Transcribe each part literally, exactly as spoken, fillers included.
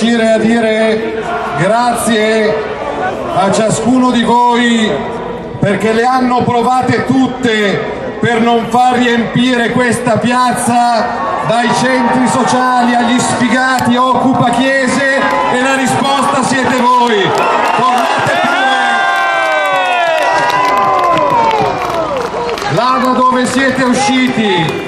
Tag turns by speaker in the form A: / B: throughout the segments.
A: a dire grazie a ciascuno di voi perché le hanno provate tutte per non far riempire questa piazza dai centri sociali agli sfigati occupa chiese, e la risposta siete voi. Tornate pure là da dove siete usciti.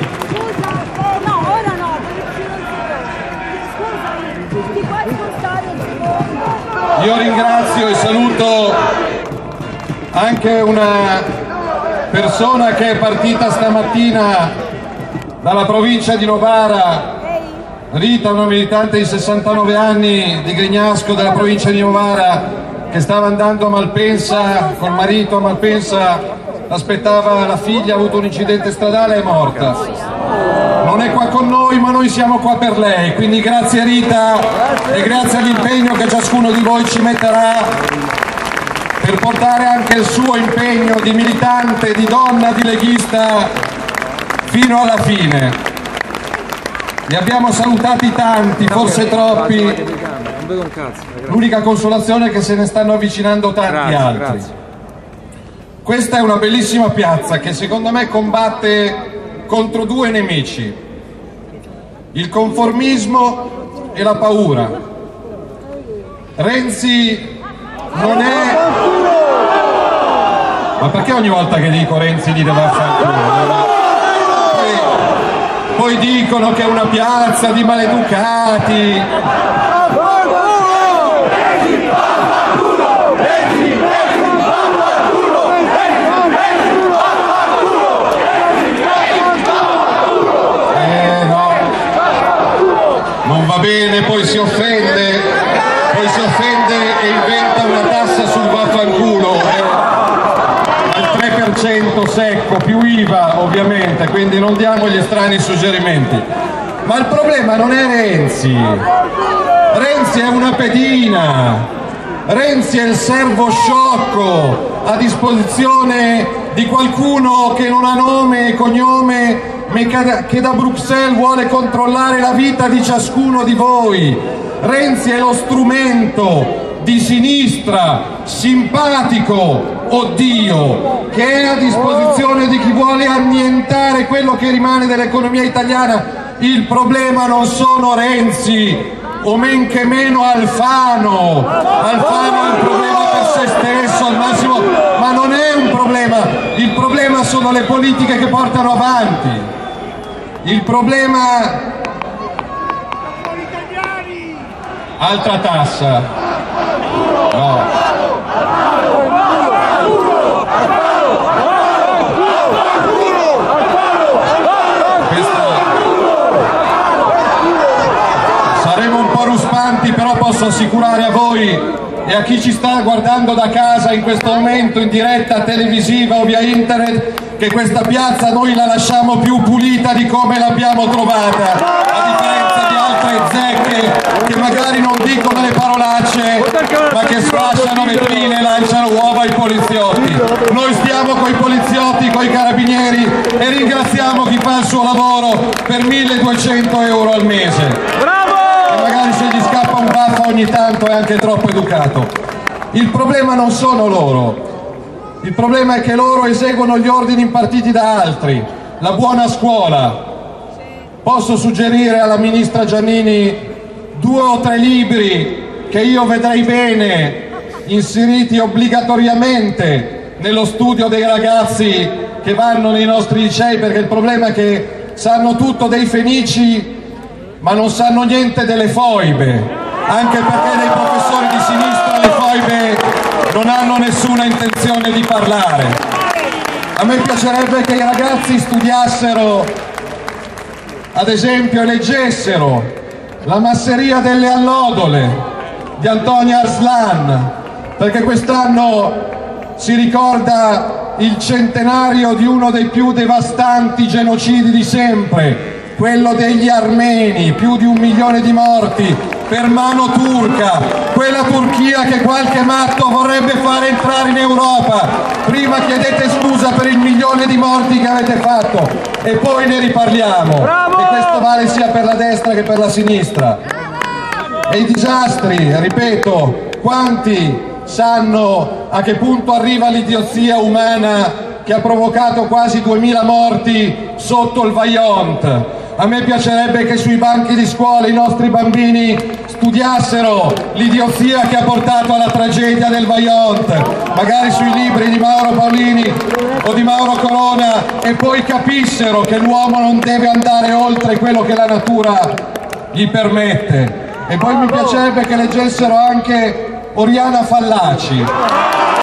A: Io ringrazio e saluto anche una persona che è partita stamattina dalla provincia di Novara, Rita, una militante di sessantanove anni di Grignasco della provincia di Novara, che stava andando a Malpensa col marito a Malpensa, aspettava la figlia, ha avuto un incidente stradale e è morta. Non è qua con noi, ma noi siamo qua per lei, quindi grazie Rita e grazie all'impegno che ciascuno di voi ci metterà per portare anche il suo impegno di militante, di donna, di leghista fino alla fine. Ne abbiamo salutati tanti, forse troppi, l'unica consolazione è che se ne stanno avvicinando tanti altri. Questa è una bellissima piazza che secondo me combatte contro due nemici: il conformismo e la paura. Renzi non è... Ma perché ogni volta che dico Renzi gli deve fare poi, poi dicono che è una piazza di maleducati. Va bene, poi si offende, poi si offende e inventa una tassa sul vaffanculo, eh, al tre per cento secco, più I V A ovviamente, quindi non diamo gli strani suggerimenti. Ma il problema non è Renzi, Renzi è una pedina, Renzi è il servo sciocco a disposizione di qualcuno che non ha nome e cognome, che da Bruxelles vuole controllare la vita di ciascuno di voi. Renzi è lo strumento di sinistra, simpatico, oddio, che è a disposizione di chi vuole annientare quello che rimane dell'economia italiana. Il problema non sono Renzi, o men che meno Alfano. Alfano è un problema per se stesso al massimo, ma non è un problema. Il problema sono le politiche che portano avanti. Il problema... Altra tassa. No. Questa... Saremo un po' ruspanti, però posso assicurare a voi e a chi ci sta guardando da casa in questo momento in diretta televisiva o via internet che questa piazza noi la lasciamo più pulita di come l'abbiamo trovata, a differenza di altre zecche che magari non dicono le parolacce ma che sfasciano vetrine e lanciano uova ai poliziotti. Noi stiamo coi poliziotti, coi carabinieri e ringraziamo chi fa il suo lavoro per milleduecento euro al mese. E magari se gli scappa un baffa ogni tanto è anche troppo educato. Il problema non sono loro. Il problema è che loro eseguono gli ordini impartiti da altri, la buona scuola. Posso suggerire alla ministra Giannini due o tre libri che io vedrei bene inseriti obbligatoriamente nello studio dei ragazzi che vanno nei nostri licei, perché il problema è che sanno tutto dei fenici ma non sanno niente delle foibe, anche perché dei professori di sinistra le foibe non hanno nessuna intenzione di parlare. A me piacerebbe che i ragazzi studiassero, ad esempio, e leggessero La masseria delle allodole di Antonia Arslan, perché quest'anno si ricorda il centenario di uno dei più devastanti genocidi di sempre, quello degli armeni, più di un milione di morti per mano turca, quella Turchia che qualche matto vorrebbe fare entrare in Europa. Prima chiedete scusa per il milione di morti che avete fatto e poi ne riparliamo. Bravo! E questo vale sia per la destra che per la sinistra. E i disastri, ripeto, quanti sanno a che punto arriva l'idiozia umana che ha provocato quasi duemila morti sotto il Vajont? A me piacerebbe che sui banchi di scuola i nostri bambini studiassero l'idiozia che ha portato alla tragedia del Vajont, magari sui libri di Mauro Paolini o di Mauro Corona, e poi capissero che l'uomo non deve andare oltre quello che la natura gli permette. E poi mi piacerebbe che leggessero anche Oriana Fallaci.